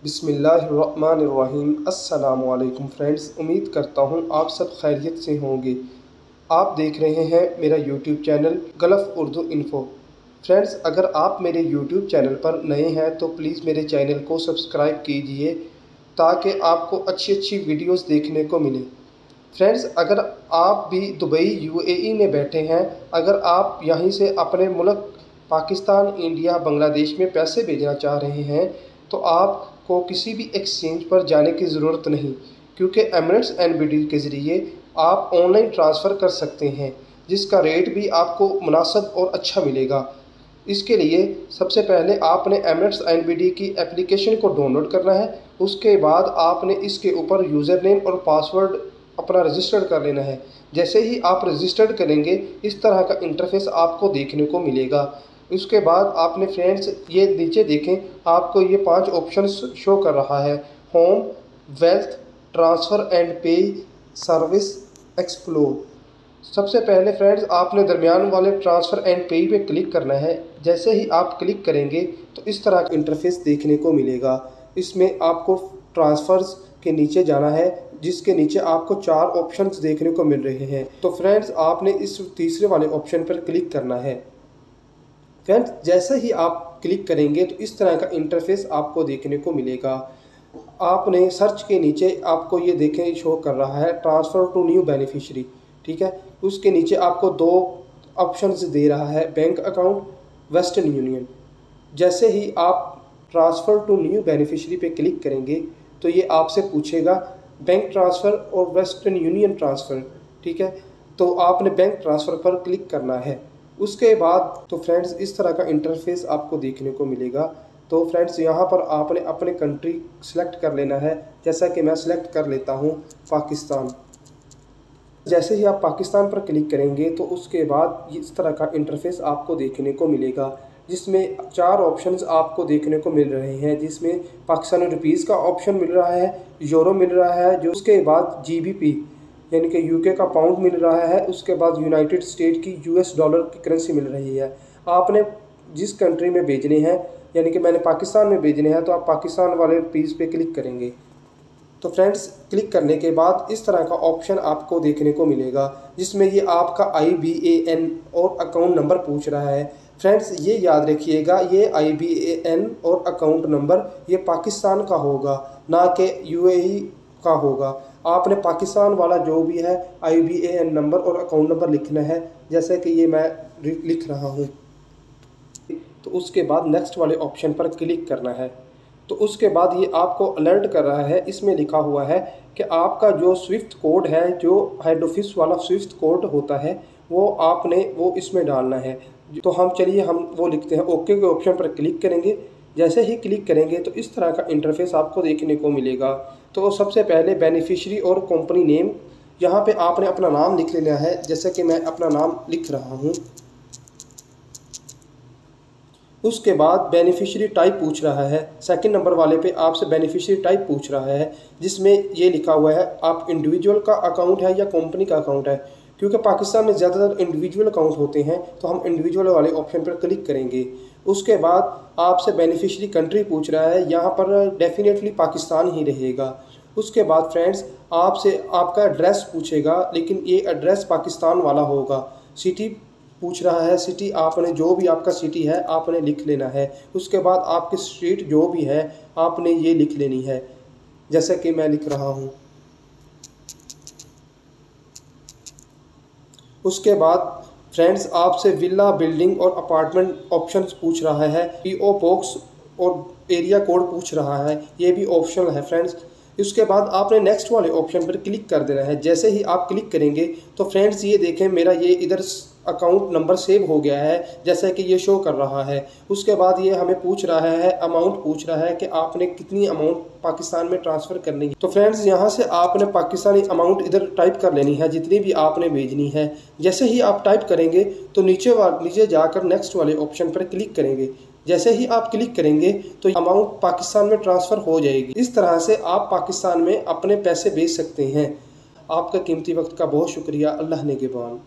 बिस्मिल्लाहिर्रहमानिर्रहीम। अस्सलामु अलैकुम फ्रेंड्स, उम्मीद करता हूँ आप सब खैरियत से होंगे। आप देख रहे हैं मेरा YouTube channel Gulf Urdu info. Friends, अगर आप मेरे यूट्यूब चैनल पर नए हैं तो प्लीज़ मेरे चैनल को सब्सक्राइब कीजिए ताकि आपको अच्छी अच्छी वीडियोस देखने को मिले। फ्रेंड्स, अगर आप भी दुबई यूएई में बैठे हैं, अगर आप यहीं से अपने मुल्क पाकिस्तान, इंडिया, बांग्लादेश में पैसे भेजना चाह रहे हैं तो आपको किसी भी एक्सचेंज पर जाने की ज़रूरत नहीं, क्योंकि एमिरेट्स एनबीडी के ज़रिए आप ऑनलाइन ट्रांसफ़र कर सकते हैं, जिसका रेट भी आपको मुनासिब और अच्छा मिलेगा। इसके लिए सबसे पहले आपने एमिरेट्स एनबीडी की एप्लीकेशन को डाउनलोड करना है। उसके बाद आपने इसके ऊपर यूज़र नेम और पासवर्ड अपना रजिस्टर्ड कर लेना है। जैसे ही आप रजिस्टर्ड करेंगे, इस तरह का इंटरफेस आपको देखने को मिलेगा। उसके बाद आपने फ्रेंड्स ये नीचे देखें, आपको ये 5 ऑप्शंस शो कर रहा है: home, wealth, transfer and pay, service, explore. सबसे पहले फ्रेंड्स आपने दरमियान वाले ट्रांसफ़र एंड पे पे क्लिक करना है। जैसे ही आप क्लिक करेंगे तो इस तरह का इंटरफेस देखने को मिलेगा। इसमें आपको ट्रांसफ़र्स के नीचे जाना है, जिसके नीचे आपको 4 ऑप्शंस देखने को मिल रहे हैं। तो फ्रेंड्स आपने इस तीसरे वाले ऑप्शन पर क्लिक करना है। फ्रेंड्स, जैसे ही आप क्लिक करेंगे तो इस तरह का इंटरफेस आपको देखने को मिलेगा। आपने सर्च के नीचे आपको ये देखें शो कर रहा है ट्रांसफ़र टू न्यू बेनिफिशरी, ठीक है। उसके नीचे आपको 2 ऑप्शंस दे रहा है, बैंक अकाउंट, वेस्टर्न यूनियन। जैसे ही आप ट्रांसफ़र टू न्यू बेनिफिशरी पे क्लिक करेंगे तो ये आपसे पूछेगा बैंक ट्रांसफ़र और वेस्टर्न यूनियन ट्रांसफ़र, ठीक है। तो आपने बैंक ट्रांसफ़र पर क्लिक करना है। उसके बाद तो फ्रेंड्स इस तरह का इंटरफेस आपको देखने को मिलेगा। तो फ्रेंड्स यहाँ पर आपने अपने कंट्री सेलेक्ट कर लेना है। जैसा कि मैं सेलेक्ट कर लेता हूँ पाकिस्तान। जैसे ही आप पाकिस्तान पर क्लिक करेंगे तो उसके बाद इस तरह का इंटरफेस आपको देखने को मिलेगा, जिसमें 4 ऑप्शंस आपको देखने को मिल रहे हैं। जिसमें पाकिस्तानी रुपीज़ का ऑप्शन मिल रहा है, यूरो मिल रहा है, जो उसके बाद जीबीपी यानी कि यूके का पाउंड मिल रहा है, उसके बाद यूनाइटेड स्टेट की यूएस डॉलर की करेंसी मिल रही है। आपने जिस कंट्री में भेजने हैं, यानी कि मैंने पाकिस्तान में भेजने हैं, तो आप पाकिस्तान वाले रुपीज़ पे क्लिक करेंगे। तो फ्रेंड्स क्लिक करने के बाद इस तरह का ऑप्शन आपको देखने को मिलेगा, जिसमें ये आपका IBAN और अकाउंट नंबर पूछ रहा है। फ्रेंड्स ये याद रखिएगा, ये IBAN और अकाउंट नंबर ये पाकिस्तान का होगा, ना कि UAE का होगा। आपने पाकिस्तान वाला जो भी है IBAN नंबर और अकाउंट नंबर लिखना है, जैसे कि ये मैं लिख रहा हूँ। तो उसके बाद नेक्स्ट वाले ऑप्शन पर क्लिक करना है। तो उसके बाद ये आपको अलर्ट कर रहा है। इसमें लिखा हुआ है कि आपका जो स्विफ्ट कोड है, जो हेड ऑफिस वाला स्विफ्ट कोड होता है, वो आपने वो इसमें डालना है। तो हम वो लिखते हैं, ओके के ऑप्शन पर क्लिक करेंगे। जैसे ही क्लिक करेंगे तो इस तरह का इंटरफेस आपको देखने को मिलेगा। तो सबसे पहले बेनिफिशरी और कंपनी नेम, यहाँ पे आपने अपना नाम लिख लेना है। जैसे कि मैं अपना नाम लिख रहा हूँ। उसके बाद बेनिफिशियरी टाइप पूछ रहा है। सेकंड नंबर वाले पे आपसे बेनिफिशियरी टाइप पूछ रहा है, जिसमें ये लिखा हुआ है आप इंडिविजुअल का अकाउंट है या कंपनी का अकाउंट है। क्योंकि पाकिस्तान में ज़्यादातर इंडिविजुअल अकाउंट होते हैं, तो हम इंडिविजुअल वाले ऑप्शन पर क्लिक करेंगे। उसके बाद आपसे बेनिफिशियरी कंट्री पूछ रहा है, यहाँ पर डेफिनेटली पाकिस्तान ही रहेगा। उसके बाद फ्रेंड्स आपसे आपका एड्रेस पूछेगा, लेकिन ये एड्रेस पाकिस्तान वाला होगा। सिटी पूछ रहा है, सिटी आपने जो भी आपका सिटी है आपने लिख लेना है। उसके बाद आपकी स्ट्रीट जो भी है आपने ये लिख लेनी है, जैसे कि मैं लिख रहा हूँ। उसके बाद फ्रेंड्स आपसे विला, बिल्डिंग और अपार्टमेंट ऑप्शंस पूछ रहा है। PO बॉक्स और एरिया कोड पूछ रहा है, ये भी ऑप्शनल है फ्रेंड्स। उसके बाद आपने नेक्स्ट वाले ऑप्शन पर क्लिक कर देना है। जैसे ही आप क्लिक करेंगे तो फ्रेंड्स ये देखें, मेरा ये इधर अकाउंट नंबर सेव हो गया है, जैसा कि ये शो कर रहा है। उसके बाद ये हमें पूछ रहा है, अमाउंट पूछ रहा है कि आपने कितनी अमाउंट पाकिस्तान में ट्रांसफ़र करनी है। तो फ्रेंड्स यहाँ से आपने पाकिस्तानी अमाउंट इधर टाइप कर लेनी है, जितनी भी आपने भेजनी है। जैसे ही आप टाइप करेंगे तो नीचे जाकर नेक्स्ट वाले ऑप्शन पर क्लिक करेंगे। जैसे ही आप क्लिक करेंगे तो अमाउंट पाकिस्तान में ट्रांसफ़र हो जाएगी। इस तरह से आप पाकिस्तान में अपने पैसे भेज सकते हैं। आपका कीमती वक्त का बहुत शुक्रिया। अल्लाह निगहबान।